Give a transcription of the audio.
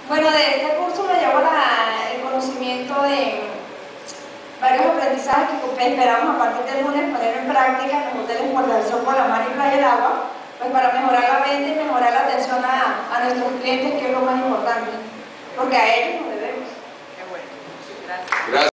Bueno, de este curso me llevo el conocimiento de varios aprendizajes que esperamos a partir del lunes poner en práctica en los hoteles Puerto del Sol, por la mar y Playa del Agua, pues para mejorar la venta y mejorar la atención a nuestros clientes, que es lo más importante, porque a ellos nos debemos. Qué bueno. Gracias.